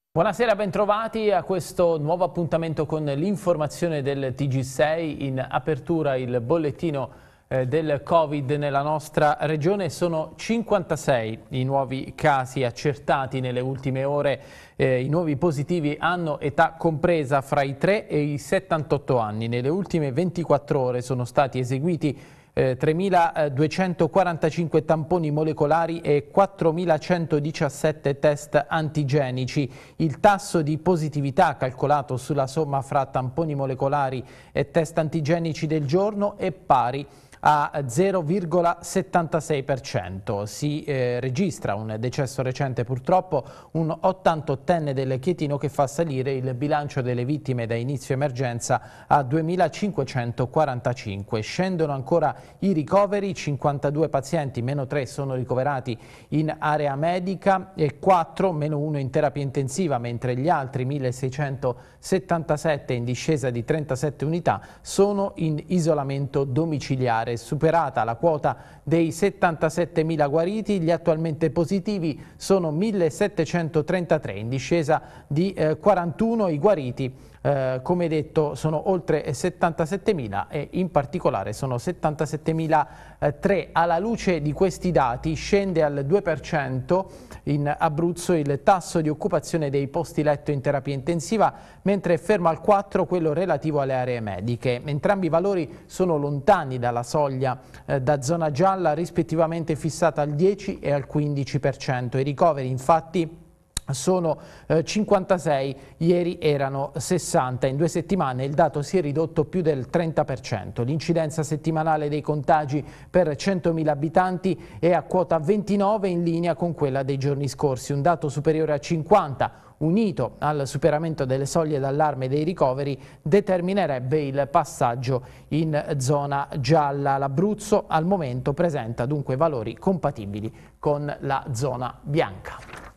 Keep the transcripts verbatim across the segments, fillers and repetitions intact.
Buonasera, bentrovati a questo nuovo appuntamento con l'informazione del T G sei. In apertura il bollettino eh, del Covid nella nostra regione. Sono cinquantasei i nuovi casi accertati nelle ultime ore. Eh, I nuovi positivi hanno età compresa fra i tre e i settantotto anni. Nelle ultime ventiquattro ore sono stati eseguiti Eh, tremiladuecentoquarantacinque tamponi molecolari e quattromilacentodiciassette test antigenici. Il tasso di positività calcolato sulla somma fra tamponi molecolari e test antigenici del giorno è pari a zero virgola settantasei per cento. Si eh, registra un decesso recente, purtroppo, un ottantottenne del Chietino, che fa salire il bilancio delle vittime da inizio emergenza a duemilacinquecentoquarantacinque. Scendono ancora i ricoveri: cinquantadue pazienti, meno tre, sono ricoverati in area medica e quattro, meno uno, in terapia intensiva, mentre gli altri milleseicentosettantasette, in discesa di trentasette unità, sono in isolamento domiciliare. Superata la quota dei settantasettemila guariti, gli attualmente positivi sono millesettecentotrentatré, in discesa di eh, quarantuno i guariti. Eh, come detto, sono oltre settantasettemila e in particolare sono settantasettemila tre. Alla luce di questi dati scende al due per cento in Abruzzo il tasso di occupazione dei posti letto in terapia intensiva, mentre è fermo al quattro quello relativo alle aree mediche. Entrambi i valori sono lontani dalla soglia eh, da zona gialla, rispettivamente fissata al dieci e al quindici per cento. I ricoveri, infatti, sono eh, cinquantasei, ieri erano sessanta. In due settimane il dato si è ridotto più del trenta per cento. L'incidenza settimanale dei contagi per centomila abitanti è a quota ventinove, in linea con quella dei giorni scorsi. Un dato superiore a cinquanta, unito al superamento delle soglie d'allarme dei ricoveri, determinerebbe il passaggio in zona gialla. L'Abruzzo al momento presenta dunque valori compatibili con la zona bianca.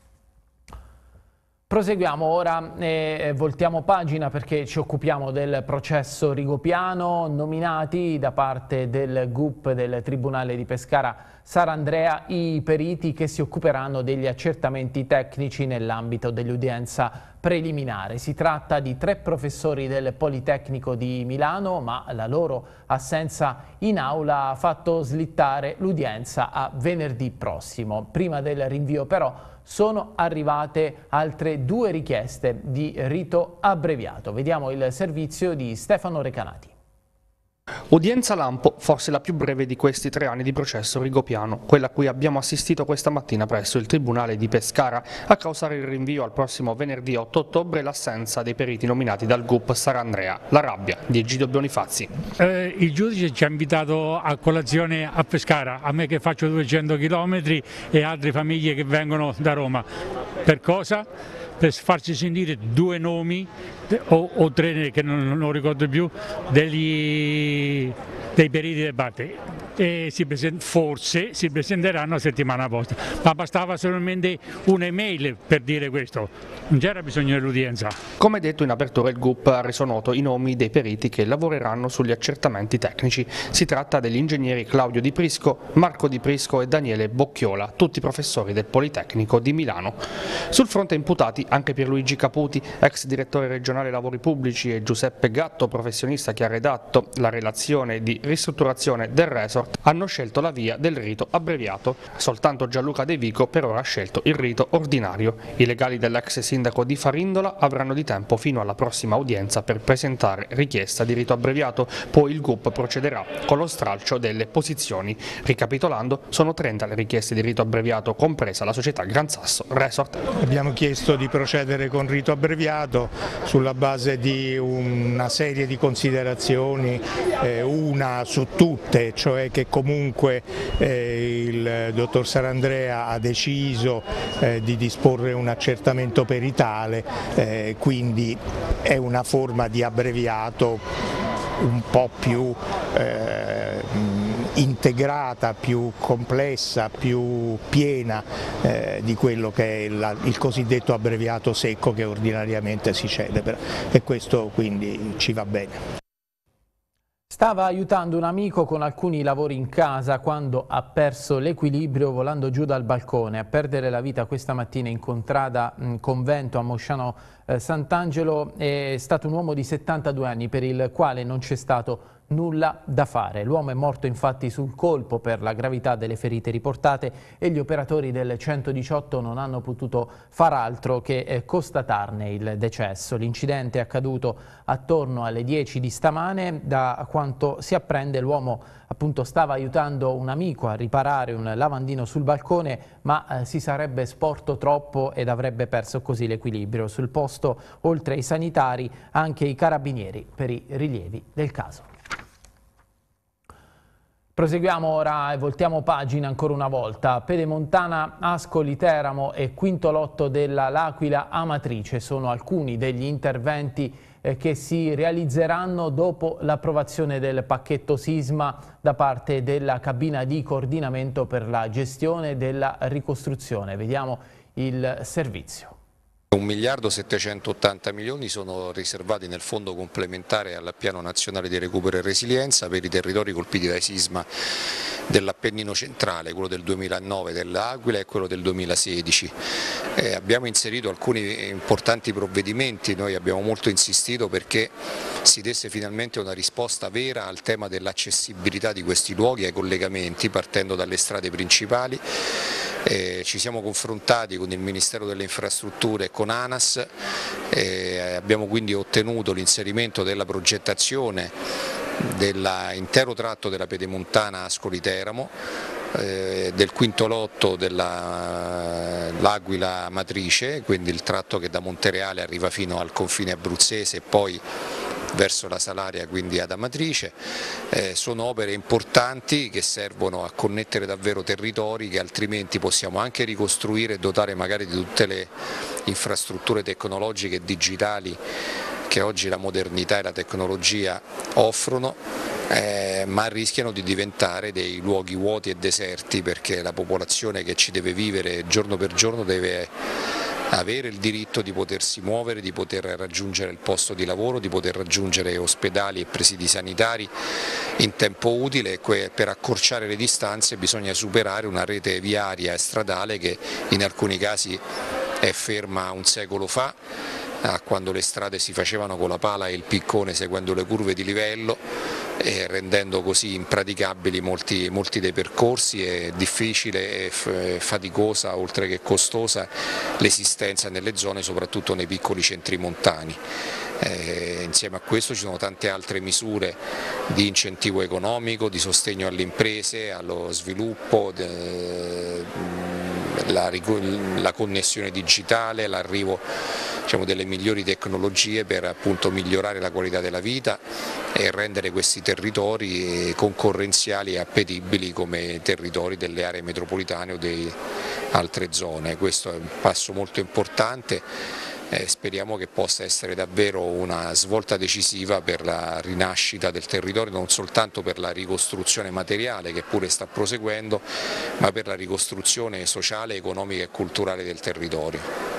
Proseguiamo ora e voltiamo pagina, perché ci occupiamo del processo Rigopiano. Nominati da parte del G U P del Tribunale di Pescara Sarandrea i periti che si occuperanno degli accertamenti tecnici nell'ambito dell'udienza preliminare. Si tratta di tre professori del Politecnico di Milano, ma la loro assenza in aula ha fatto slittare l'udienza a venerdì prossimo. Prima del rinvio, però, sono arrivate altre due richieste di rito abbreviato. Vediamo il servizio di Stefano Recanati. Udienza lampo, forse la più breve di questi tre anni di processo Rigopiano, quella a cui abbiamo assistito questa mattina presso il Tribunale di Pescara, a causare il rinvio al prossimo venerdì otto ottobre e l'assenza dei periti nominati dal G U P Sarandrea. La rabbia di Egidio Bonifazzi. Eh, il giudice ci ha invitato a colazione a Pescara, a me che faccio duecento chilometri e altre famiglie che vengono da Roma. Per cosa? Per farci sentire due nomi o, o tre, che non, non ricordo più, degli, dei periti del parte. E si present, forse si presenteranno la settimana prossima, ma bastava solamente un'email per dire questo, non c'era bisogno dell'udienza. Come detto in apertura, il G U P ha reso noto i nomi dei periti che lavoreranno sugli accertamenti tecnici. Si tratta degli ingegneri Claudio Di Prisco, Marco Di Prisco e Daniele Bocchiola, tutti professori del Politecnico di Milano. Sul fronte imputati anche Pierluigi Caputi, ex direttore regionale lavori pubblici, e Giuseppe Gatto, professionista che ha redatto la relazione di ristrutturazione del resort, hanno scelto la via del rito abbreviato. Soltanto Gianluca De Vico per ora ha scelto il rito ordinario. I legali dell'ex sindaco di Farindola avranno di tempo fino alla prossima udienza per presentare richiesta di rito abbreviato, poi il G U P procederà con lo stralcio delle posizioni. Ricapitolando, sono trenta le richieste di rito abbreviato, compresa la società Gran Sasso Resort. Abbiamo chiesto di procedere con rito abbreviato sulla base di una serie di considerazioni, eh, una su tutte, cioè che comunque eh, il dottor Sarandrea ha deciso eh, di disporre un accertamento peritale, eh, quindi è una forma di abbreviato un po' più eh, integrata, più complessa, più piena eh, di quello che è la, il cosiddetto abbreviato secco che ordinariamente si celebra, e questo quindi ci va bene. Stava aiutando un amico con alcuni lavori in casa quando ha perso l'equilibrio volando giù dal balcone. A perdere la vita questa mattina in contrada mh, Convento a Mosciano eh, Sant'Angelo è stato un uomo di settantadue anni per il quale non c'è stato nulla da fare. L'uomo è morto infatti sul colpo per la gravità delle ferite riportate e gli operatori del centodiciotto non hanno potuto far altro che eh, constatarne il decesso. L'incidente è accaduto attorno alle dieci di stamane. Da quanto si apprende l'uomo appunto stava aiutando un amico a riparare un lavandino sul balcone, ma eh, si sarebbe sporto troppo ed avrebbe perso così l'equilibrio. Sul posto, oltre ai sanitari, anche i carabinieri per i rilievi del caso. Proseguiamo ora e voltiamo pagina ancora una volta. Pedemontana, Ascoli Teramo e Quinto Lotto della L'Aquila Amatrice sono alcuni degli interventi eh, che si realizzeranno dopo l'approvazione del pacchetto sisma da parte della cabina di coordinamento per la gestione della ricostruzione. Vediamo il servizio. un miliardo settecentottanta milioni sono riservati nel fondo complementare al piano nazionale di recupero e resilienza per i territori colpiti dai sisma dell'Appennino centrale, quello del duemilanove dell'Aquila e quello del duemilasedici. Eh, abbiamo inserito alcuni importanti provvedimenti, noi abbiamo molto insistito perché si desse finalmente una risposta vera al tema dell'accessibilità di questi luoghi ai collegamenti partendo dalle strade principali. Eh, ci siamo confrontati con il Ministero delle Infrastrutture e con ANAS, eh, abbiamo quindi ottenuto l'inserimento della progettazione dell'intero tratto della Pedemontana Ascoli Teramo, eh, del Quinto Lotto dell'Aquila Amatrice, quindi il tratto che da Montereale arriva fino al confine abruzzese e poi verso la Salaria, quindi ad Amatrice. Eh, sono opere importanti che servono a connettere davvero territori che altrimenti possiamo anche ricostruire e dotare magari di tutte le infrastrutture tecnologiche e digitali che oggi la modernità e la tecnologia offrono, eh, ma rischiano di diventare dei luoghi vuoti e deserti perché la popolazione che ci deve vivere giorno per giorno deve avere il diritto di potersi muovere, di poter raggiungere il posto di lavoro, di poter raggiungere ospedali e presidi sanitari in tempo utile. Per accorciare le distanze bisogna superare una rete viaria e stradale che in alcuni casi è ferma un secolo fa, quando le strade si facevano con la pala e il piccone seguendo le curve di livello, e rendendo così impraticabili molti, molti dei percorsi. È difficile e faticosa, oltre che costosa, l'esistenza nelle zone, soprattutto nei piccoli centri montani. Eh, insieme a questo ci sono tante altre misure di incentivo economico, di sostegno alle imprese, allo sviluppo, de, la, la connessione digitale, l'arrivo diciamo, delle migliori tecnologie per appunto migliorare la qualità della vita e rendere questi territori concorrenziali e appetibili come territori delle aree metropolitane o di altre zone. Questo è un passo molto importante. Eh, speriamo che possa essere davvero una svolta decisiva per la rinascita del territorio, non soltanto per la ricostruzione materiale che pure sta proseguendo, ma per la ricostruzione sociale, economica e culturale del territorio.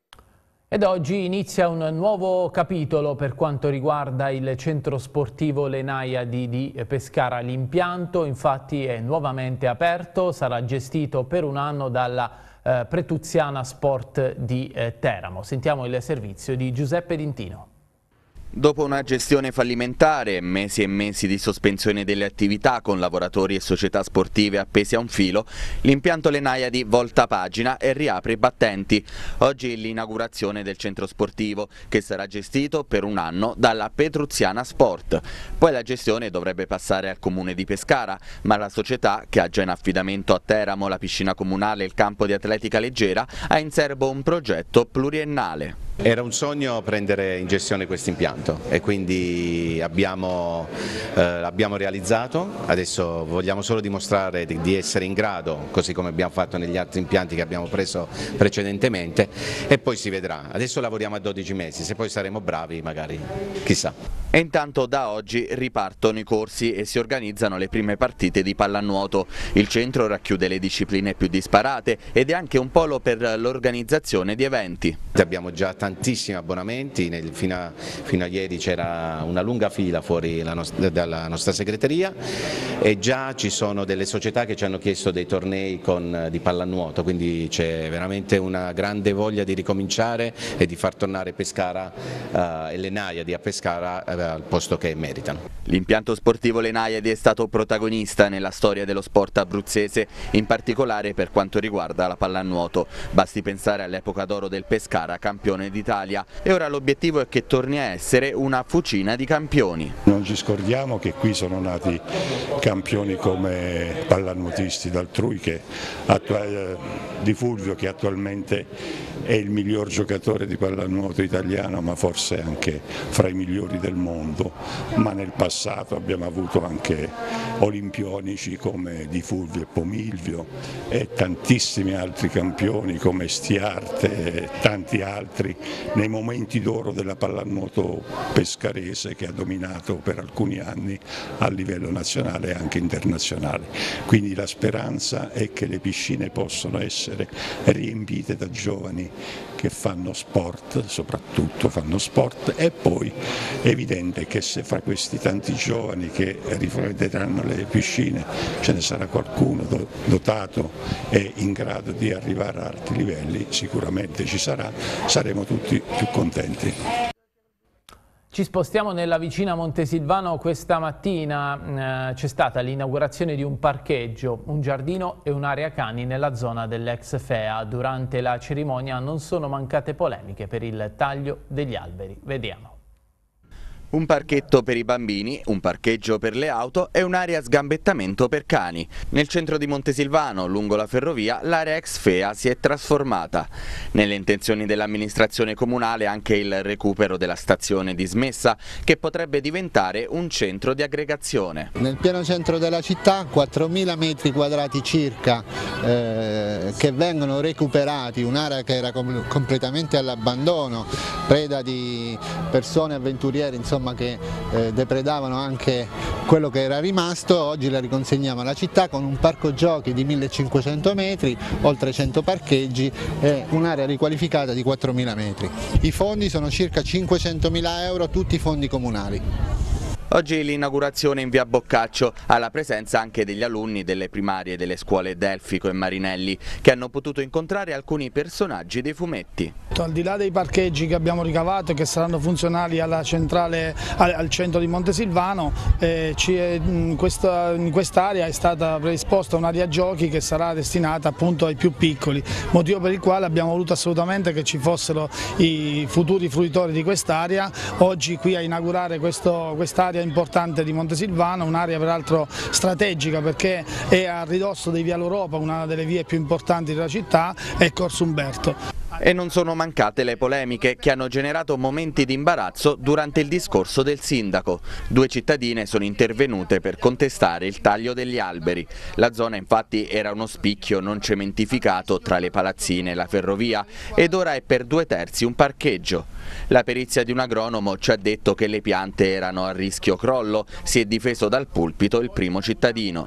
Ed oggi inizia un nuovo capitolo per quanto riguarda il centro sportivo Le Naiadi di Pescara. L'impianto infatti è nuovamente aperto, sarà gestito per un anno dalla eh, Pretuziana Sport di eh, Teramo. Sentiamo il servizio di Giuseppe Dintino. Dopo una gestione fallimentare, mesi e mesi di sospensione delle attività con lavoratori e società sportive appesi a un filo, l'impianto Le Naiadi volta pagina e riapre i battenti. Oggi l'inaugurazione del centro sportivo, che sarà gestito per un anno dalla Petruziana Sport. Poi la gestione dovrebbe passare al comune di Pescara, ma la società, che ha già in affidamento a Teramo la piscina comunale e il campo di atletica leggera, ha in serbo un progetto pluriennale. Era un sogno prendere in gestione questo impianto e quindi abbiamo, eh, l'abbiamo realizzato. Adesso vogliamo solo dimostrare di, di essere in grado, così come abbiamo fatto negli altri impianti che abbiamo preso precedentemente, e poi si vedrà. Adesso lavoriamo a dodici mesi, se poi saremo bravi magari, chissà. E intanto da oggi ripartono i corsi e si organizzano le prime partite di pallanuoto. Il centro racchiude le discipline più disparate ed è anche un polo per l'organizzazione di eventi. Abbiamo già tantissimi abbonamenti, nel, fino, a, fino a ieri c'era una lunga fila fuori la nostra, dalla nostra segreteria e già ci sono delle società che ci hanno chiesto dei tornei con, di pallanuoto, quindi c'è veramente una grande voglia di ricominciare e di far tornare Pescara uh, e le Naiadi a Pescara uh, al posto che meritano. L'impianto sportivo Le Naiadi è stato protagonista nella storia dello sport abruzzese, in particolare per quanto riguarda la pallanuoto. Basti pensare all'epoca d'oro del Pescara, campione d'Italia, e ora l'obiettivo è che torni a essere una fucina di campioni. Non ci scordiamo che qui sono nati campioni come pallanuotisti d'altrui, che di Fulvio, che attualmente è il miglior giocatore di pallanuoto italiano, ma forse anche fra i migliori del mondo, ma nel passato abbiamo avuto anche olimpionici come Di Fulvio e Pomilvio e tantissimi altri campioni come Stiarte e tanti altri nei momenti d'oro della pallanuoto pescarese, che ha dominato per alcuni anni a livello nazionale e anche internazionale. Quindi la speranza è che le piscine possano essere riempite da giovani che fanno sport, soprattutto fanno sport, e poi è evidente che se fra questi tanti giovani che rifredderanno le piscine ce ne sarà qualcuno dotato e in grado di arrivare a alti livelli, sicuramente ci sarà, saremo tutti più contenti. Ci spostiamo nella vicina Montesilvano. Questa mattina eh, c'è stata l'inaugurazione di un parcheggio, un giardino e un'area cani nella zona dell'ex F E A. Durante la cerimonia non sono mancate polemiche per il taglio degli alberi. Vediamo. Un parchetto per i bambini, un parcheggio per le auto e un'area sgambettamento per cani. Nel centro di Montesilvano, lungo la ferrovia, l'area ex F E A si è trasformata. Nelle intenzioni dell'amministrazione comunale anche il recupero della stazione dismessa, che potrebbe diventare un centro di aggregazione. Nel pieno centro della città, quattromila metri quadrati circa eh, che vengono recuperati, un'area che era com completamente all'abbandono, preda di persone avventuriere, insomma, che eh, depredavano anche quello che era rimasto. Oggi la riconsegniamo alla città con un parco giochi di millecinquecento metri, oltre cento parcheggi e un'area riqualificata di quattromila metri. I fondi sono circa cinquecentomila euro, tutti i fondi comunali. Oggi l'inaugurazione in via Boccaccio, alla presenza anche degli alunni delle primarie delle scuole Delfico e Marinelli, che hanno potuto incontrare alcuni personaggi dei fumetti. Al di là dei parcheggi che abbiamo ricavato e che saranno funzionali alla centrale, al, al centro di Montesilvano, eh, in quest'area quest è stata predisposta un'area giochi che sarà destinata appunto ai più piccoli, motivo per il quale abbiamo voluto assolutamente che ci fossero i futuri fruitori di quest'area. Oggi qui a inaugurare quest'area importante di Montesilvano, un'area peraltro strategica perché è a ridosso di Via l'Europa, una delle vie più importanti della città, e Corso Umberto. E non sono mancate le polemiche che hanno generato momenti di imbarazzo durante il discorso del sindaco. Due cittadine sono intervenute per contestare il taglio degli alberi. La zona infatti era uno spicchio non cementificato tra le palazzine e la ferrovia ed ora è per due terzi un parcheggio. La perizia di un agronomo ci ha detto che le piante erano a rischio crollo, si è difeso dal pulpito il primo cittadino.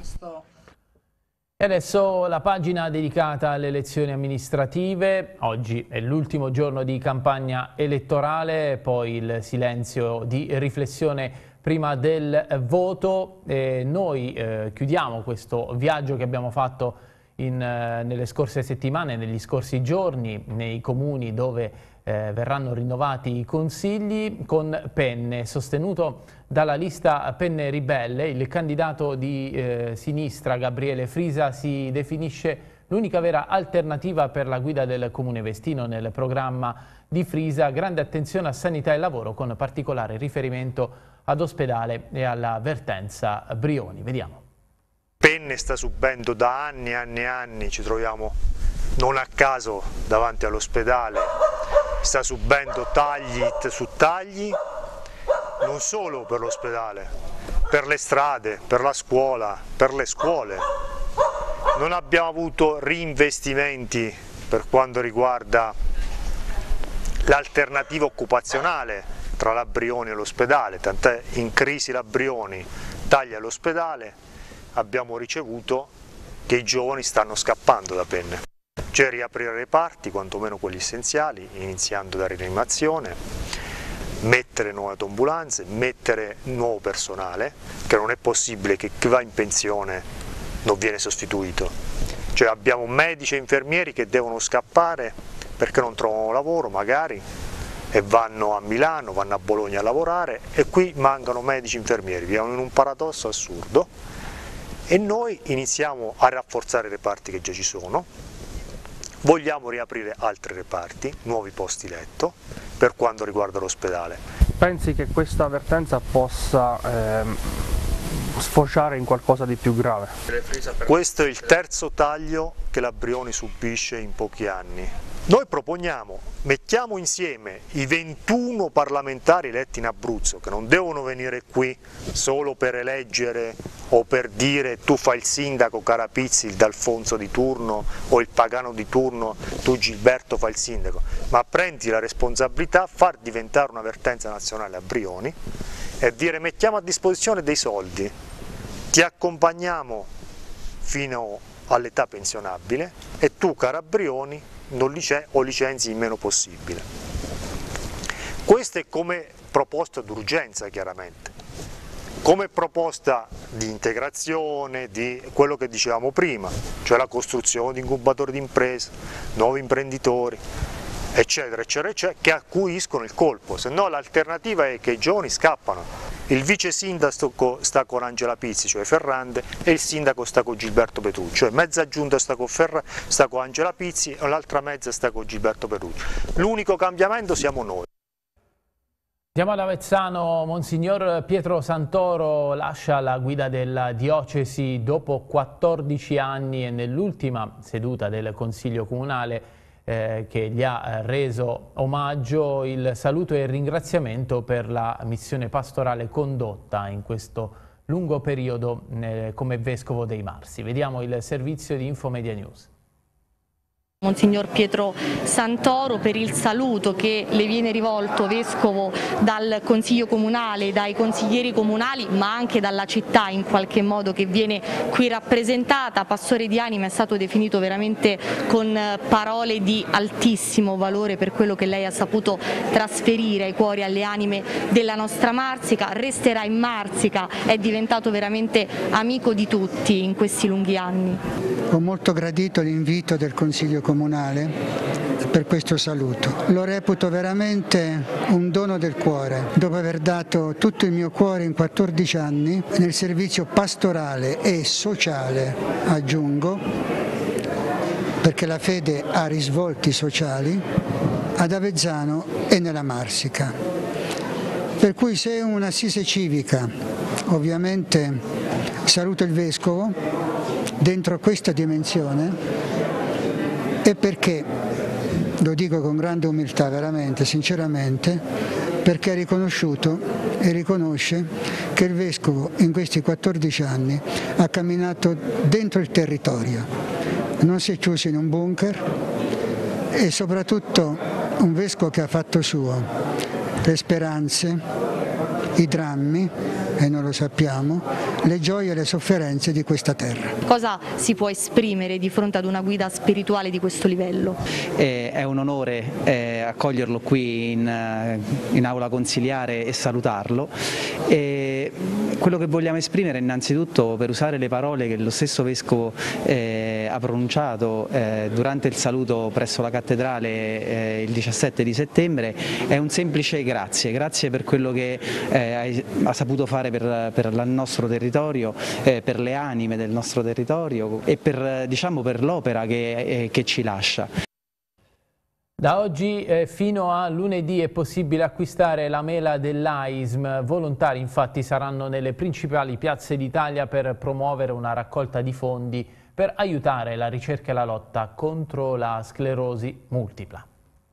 E adesso la pagina dedicata alle elezioni amministrative. Oggi è l'ultimo giorno di campagna elettorale, poi il silenzio di riflessione prima del voto. E noi eh, chiudiamo questo viaggio che abbiamo fatto in, eh, nelle scorse settimane, negli scorsi giorni, nei comuni dove Eh, verranno rinnovati i consigli, con Penne, sostenuto dalla lista Penne Ribelle. Il candidato di eh, sinistra Gabriele Frisa si definisce l'unica vera alternativa per la guida del Comune Vestino. Nel programma di Frisa grande attenzione a sanità e lavoro, con particolare riferimento ad ospedale e alla vertenza Brioni. Vediamo. Penne sta subendo da anni e anni e anni, ci troviamo non a caso davanti all'ospedale, sta subendo tagli su tagli, non solo per l'ospedale, per le strade, per la scuola, per le scuole. Non abbiamo avuto reinvestimenti per quanto riguarda l'alternativa occupazionale, tra l'Abbrioni e l'ospedale, tant'è in crisi l'Abbrioni, taglia l'ospedale, abbiamo ricevuto che i giovani stanno scappando da Penne. Cioè riaprire reparti, quantomeno quelli essenziali, iniziando da rianimazione, mettere nuove autoambulanze, mettere nuovo personale, che non è possibile che chi va in pensione non viene sostituito. Cioè abbiamo medici e infermieri che devono scappare perché non trovano lavoro magari e vanno a Milano, vanno a Bologna a lavorare e qui mancano medici e infermieri, viviamo in un paradosso assurdo e noi iniziamo a rafforzare i reparti che già ci sono. Vogliamo riaprire altri reparti, nuovi posti letto, per quanto riguarda l'ospedale. Pensi che questa avvertenza possa ehm, sfociare in qualcosa di più grave? Questo è il terzo taglio che l'Abbrioni subisce in pochi anni. Noi proponiamo, mettiamo insieme i ventuno parlamentari eletti in Abruzzo, che non devono venire qui solo per eleggere o per dire tu fai il sindaco Carapizzi, il D'Alfonso di turno o il Pagano di turno, tu Gilberto fai il sindaco, ma prendi la responsabilità, far diventare una vertenza nazionale a Brioni e dire mettiamo a disposizione dei soldi, ti accompagniamo fino all'età pensionabile e tu cara Brioni non lice o licenzi il meno possibile. Questo è come proposta d'urgenza chiaramente. Come proposta di integrazione, di quello che dicevamo prima, cioè la costruzione di incubatori di imprese, nuovi imprenditori, eccetera, eccetera, eccetera, che acuiscono il colpo, se no l'alternativa è che i giovani scappano. Il vice sindaco sta con Angela Pizzi, cioè Ferrante, e il sindaco sta con Gilberto Petrucci, cioè mezza giunta sta con, Ferra, sta con Angela Pizzi e l'altra mezza sta con Gilberto Petrucci. L'unico cambiamento siamo noi. Andiamo ad Avezzano. Monsignor Pietro Santoro lascia la guida della diocesi dopo quattordici anni e nell'ultima seduta del Consiglio Comunale eh, che gli ha reso omaggio, il saluto e il ringraziamento per la missione pastorale condotta in questo lungo periodo eh, come Vescovo dei Marsi. Vediamo il servizio di Infomedia News. Monsignor Pietro Santoro, per il saluto che le viene rivolto Vescovo dal Consiglio Comunale, dai consiglieri comunali ma anche dalla città in qualche modo che viene qui rappresentata. Pastore di anima è stato definito veramente con parole di altissimo valore per quello che lei ha saputo trasferire ai cuori, alle anime della nostra Marsica. Resterà in Marsica, è diventato veramente amico di tutti in questi lunghi anni. Ho molto gradito l'invito del Consiglio Comunale per questo saluto. Lo reputo veramente un dono del cuore, dopo aver dato tutto il mio cuore in quattordici anni nel servizio pastorale e sociale, aggiungo, perché la fede ha risvolti sociali, ad Avezzano e nella Marsica. Per cui se è un'assise civica, ovviamente saluto il Vescovo dentro questa dimensione, e perché, lo dico con grande umiltà veramente, sinceramente, perché ha riconosciuto e riconosce che il Vescovo in questi quattordici anni ha camminato dentro il territorio, non si è chiuso in un bunker e soprattutto un Vescovo che ha fatto suo le speranze, i drammi, e non lo sappiamo, le gioie e le sofferenze di questa terra. Cosa si può esprimere di fronte ad una guida spirituale di questo livello? Eh, è un onore eh, accoglierlo qui in, in aula consiliare e salutarlo. E quello che vogliamo esprimere innanzitutto, per usare le parole che lo stesso Vescovo eh, ha pronunciato eh, durante il saluto presso la cattedrale eh, il diciassette di settembre, è un semplice grazie, grazie per quello che eh, ha saputo fare per, per il nostro territorio, eh, per le anime del nostro territorio e per, diciamo, per l'opera che, eh, che ci lascia. Da oggi eh, fino a lunedì è possibile acquistare la mela dell'A I S M. Volontari infatti saranno nelle principali piazze d'Italia per promuovere una raccolta di fondi per aiutare la ricerca e la lotta contro la sclerosi multipla.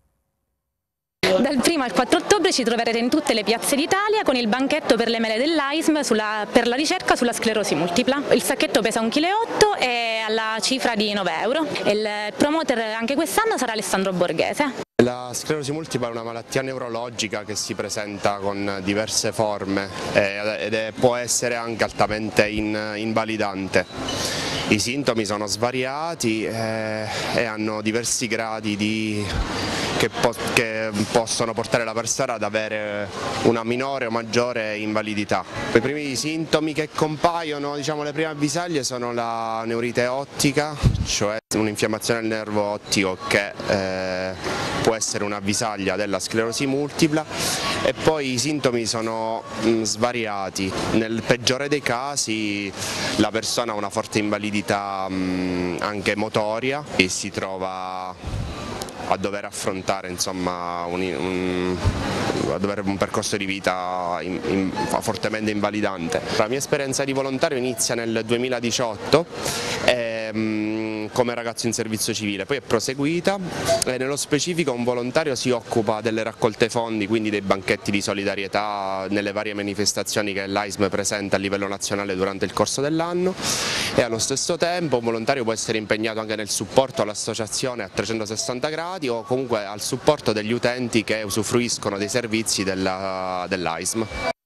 Dal primo al quattro ottobre ci troverete in tutte le piazze d'Italia con il banchetto per le mele dell'A I S M sulla, per la ricerca sulla sclerosi multipla. Il sacchetto pesa un virgola otto chili e ha la cifra di nove euro. Il promoter anche quest'anno sarà Alessandro Borghese. La sclerosi multipla è una malattia neurologica che si presenta con diverse forme ed è, può essere anche altamente in, invalidante. I sintomi sono svariati eh, e hanno diversi gradi di, che, po che possono portare la persona ad avere una minore o maggiore invalidità. I primi sintomi che compaiono, diciamo le prime avvisaglie, sono la neurite ottica, cioè un'infiammazione del nervo ottico che eh, può essere un'avvisaglia della sclerosi multipla, e poi i sintomi sono mh, svariati. Nel peggiore dei casi la persona ha una forte invalidità mh, anche motoria e si trova a dover affrontare insomma, un, un, a dover un percorso di vita in, in, fortemente invalidante. La mia esperienza di volontario inizia nel duemiladiciotto e, mh, come ragazzo in servizio civile, poi è proseguita e nello specifico un volontario si occupa delle raccolte fondi, quindi dei banchetti di solidarietà nelle varie manifestazioni che l'A I S M presenta a livello nazionale durante il corso dell'anno, e allo stesso tempo un volontario può essere impegnato anche nel supporto all'associazione a trecentosessanta gradi o comunque al supporto degli utenti che usufruiscono dei servizi dell'A I S M.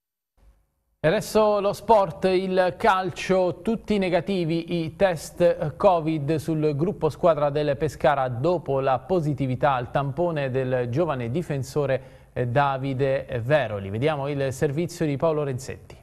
E adesso lo sport, il calcio, tutti negativi i test Covid sul gruppo squadra del Pescara dopo la positività al tampone del giovane difensore Davide Veroli. Vediamo il servizio di Paolo Renzetti.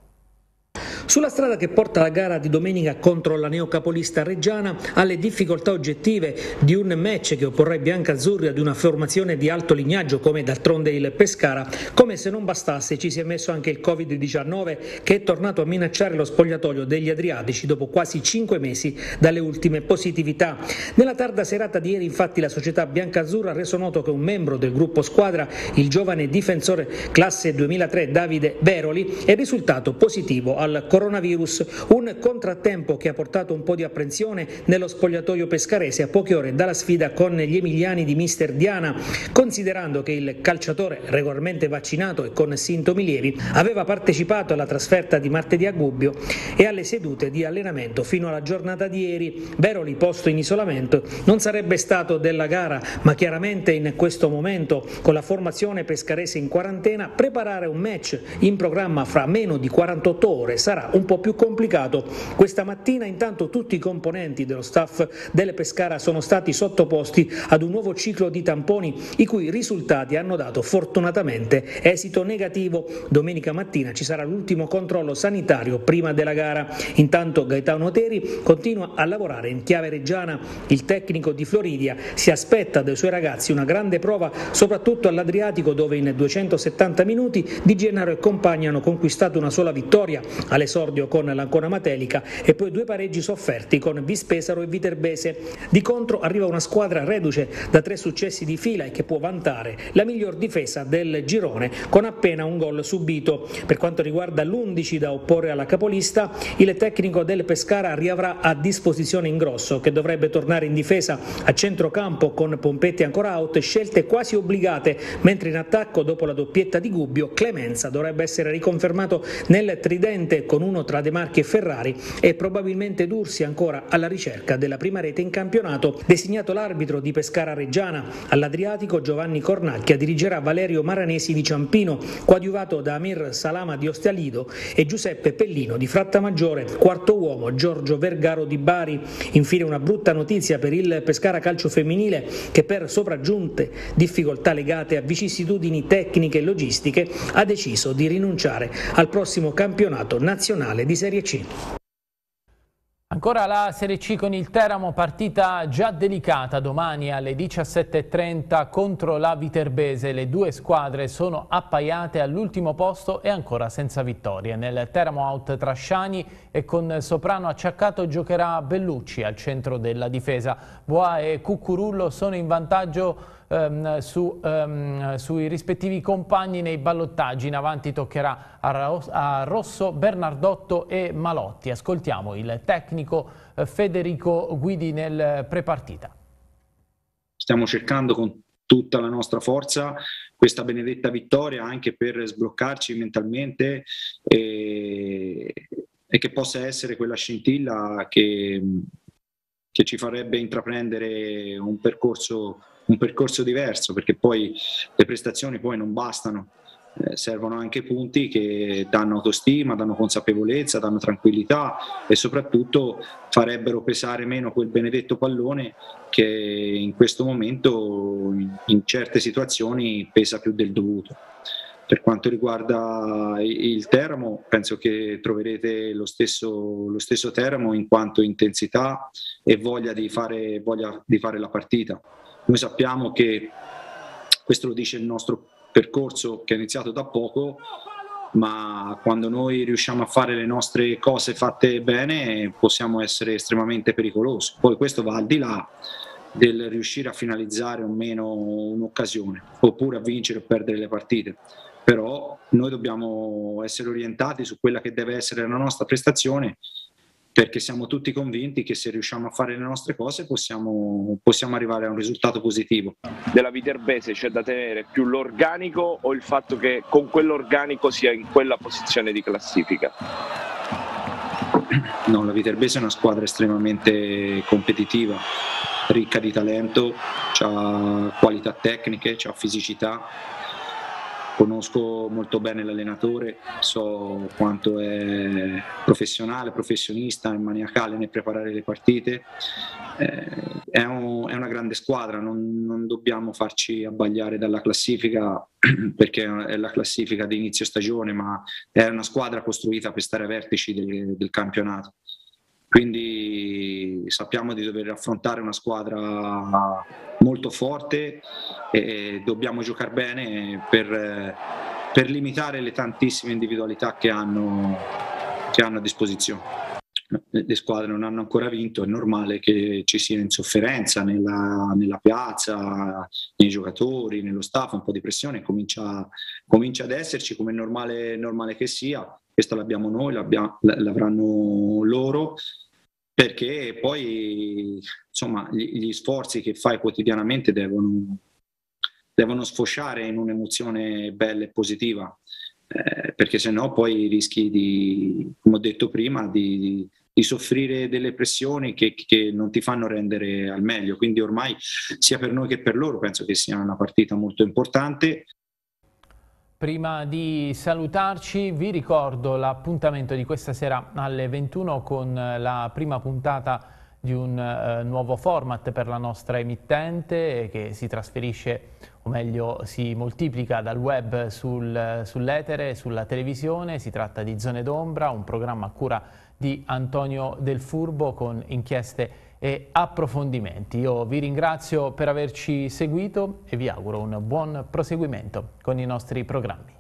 Sulla strada che porta la gara di domenica contro la neocapolista reggiana, alle difficoltà oggettive di un match che opporrà i biancazzurri ad una formazione di alto lignaggio come d'altronde il Pescara, come se non bastasse ci si è messo anche il Covid diciannove che è tornato a minacciare lo spogliatoio degli adriatici dopo quasi cinque mesi dalle ultime positività. Nella tarda serata di ieri infatti la società biancazzurra ha reso noto che un membro del gruppo squadra, il giovane difensore classe duemilatré Davide Veroli, è risultato positivo al coronavirus, un contrattempo che ha portato un po' di apprensione nello spogliatoio pescarese a poche ore dalla sfida con gli emiliani di mister Diana, considerando che il calciatore regolarmente vaccinato e con sintomi lievi aveva partecipato alla trasferta di martedì a Gubbio e alle sedute di allenamento fino alla giornata di ieri. Veroli, posto in isolamento, non sarebbe stato della gara, ma chiaramente in questo momento con la formazione pescarese in quarantena preparare un match in programma fra meno di quarantotto ore sarà un po' più complicato. Questa mattina intanto tutti i componenti dello staff del Pescara sono stati sottoposti ad un nuovo ciclo di tamponi i cui risultati hanno dato fortunatamente esito negativo. Domenica mattina ci sarà l'ultimo controllo sanitario prima della gara. Intanto Gaetano Teri continua a lavorare in chiave reggiana. Il tecnico di Floridia si aspetta dai suoi ragazzi una grande prova, soprattutto all'Adriatico, dove in duecentosettanta minuti Di Gennaro e compagni hanno conquistato una sola vittoria all'esordio con l'Ancona Matelica e poi due pareggi sofferti con Vispesaro e Viterbese. Di contro arriva una squadra reduce da tre successi di fila e che può vantare la miglior difesa del girone con appena un gol subito. Per quanto riguarda l'undici da opporre alla capolista, il tecnico del Pescara riavrà a disposizione Ingrosso, che dovrebbe tornare in difesa a centrocampo con Pompetti ancora out, scelte quasi obbligate, mentre in attacco dopo la doppietta di Gubbio Clemenza dovrebbe essere riconfermato nel tridente con uno tra De Marchi e Ferrari e probabilmente D'Ursi ancora alla ricerca della prima rete in campionato. Designato l'arbitro di Pescara Reggiana, all'Adriatico Giovanni Cornacchia dirigerà Valerio Maranesi di Ciampino, coadiuvato da Amir Salama di Ostialido e Giuseppe Pellino di Frattamaggiore, quarto uomo Giorgio Vergaro di Bari. Infine una brutta notizia per il Pescara calcio femminile che per sopraggiunte difficoltà legate a vicissitudini tecniche e logistiche ha deciso di rinunciare al prossimo campionato nazionale di Serie C. Ancora la Serie C con il Teramo, partita già delicata domani alle diciassette e trenta contro la Viterbese. Le due squadre sono appaiate all'ultimo posto e ancora senza vittorie. Nel Teramo out Trasciani e con Soprano acciaccato giocherà Bellucci al centro della difesa. Boa e Cuccurullo sono in vantaggio Um, su, um, sui rispettivi compagni nei ballottaggi. In avanti toccherà a, Ros a Rosso, Bernardotto e Malotti. Ascoltiamo il tecnico uh, Federico Guidi nel prepartita. Stiamo cercando con tutta la nostra forza questa benedetta vittoria anche per sbloccarci mentalmente e, e che possa essere quella scintilla che che ci farebbe intraprendere un percorso, un percorso diverso, perché poi le prestazioni poi non bastano. Eh, servono anche punti che danno autostima, danno consapevolezza, danno tranquillità e soprattutto farebbero pesare meno quel benedetto pallone che in questo momento in, in certe situazioni pesa più del dovuto. Per quanto riguarda il Teramo, penso che troverete lo stesso, lo stesso Teramo in quanto intensità e voglia di fare, voglia di fare la partita. Noi sappiamo che, questo lo dice il nostro percorso che è iniziato da poco, ma quando noi riusciamo a fare le nostre cose fatte bene possiamo essere estremamente pericolosi. Poi questo va al di là del riuscire a finalizzare o meno un'occasione, oppure a vincere o perdere le partite, però noi dobbiamo essere orientati su quella che deve essere la nostra prestazione, perché siamo tutti convinti che se riusciamo a fare le nostre cose possiamo, possiamo arrivare a un risultato positivo. Della Viterbese c'è da tenere più l'organico o il fatto che con quell'organico sia in quella posizione di classifica? No, la Viterbese è una squadra estremamente competitiva, ricca di talento, ha qualità tecniche, ha fisicità. Conosco molto bene l'allenatore, so quanto è professionale, professionista e maniacale nel preparare le partite. Eh, è, un, è una grande squadra, non, non dobbiamo farci abbagliare dalla classifica perché è la classifica di inizio stagione, ma è una squadra costruita per stare ai vertici del, del campionato. Quindi sappiamo di dover affrontare una squadra molto forte e dobbiamo giocare bene per, per limitare le tantissime individualità che hanno, che hanno a disposizione. Le squadre non hanno ancora vinto, è normale che ci sia insofferenza nella, nella piazza, nei giocatori, nello staff, un po' di pressione comincia, comincia ad esserci, come è normale, normale che sia. Questo l'abbiamo noi, l'abbiamo, l'avranno loro, perché poi insomma gli, gli sforzi che fai quotidianamente devono, devono sfociare in un'emozione bella e positiva, eh, perché sennò poi rischi di, come ho detto prima, di, di soffrire delle pressioni che, che non ti fanno rendere al meglio. Quindi ormai sia per noi che per loro penso che sia una partita molto importante. Prima di salutarci vi ricordo l'appuntamento di questa sera alle ventuno con la prima puntata di un uh, nuovo format per la nostra emittente che si trasferisce, o meglio si moltiplica dal web sul, sull'etere, sulla televisione. Si tratta di Zone d'Ombra, un programma a cura di Antonio Del Furbo con inchieste e approfondimenti. Io vi ringrazio per averci seguito e vi auguro un buon proseguimento con i nostri programmi.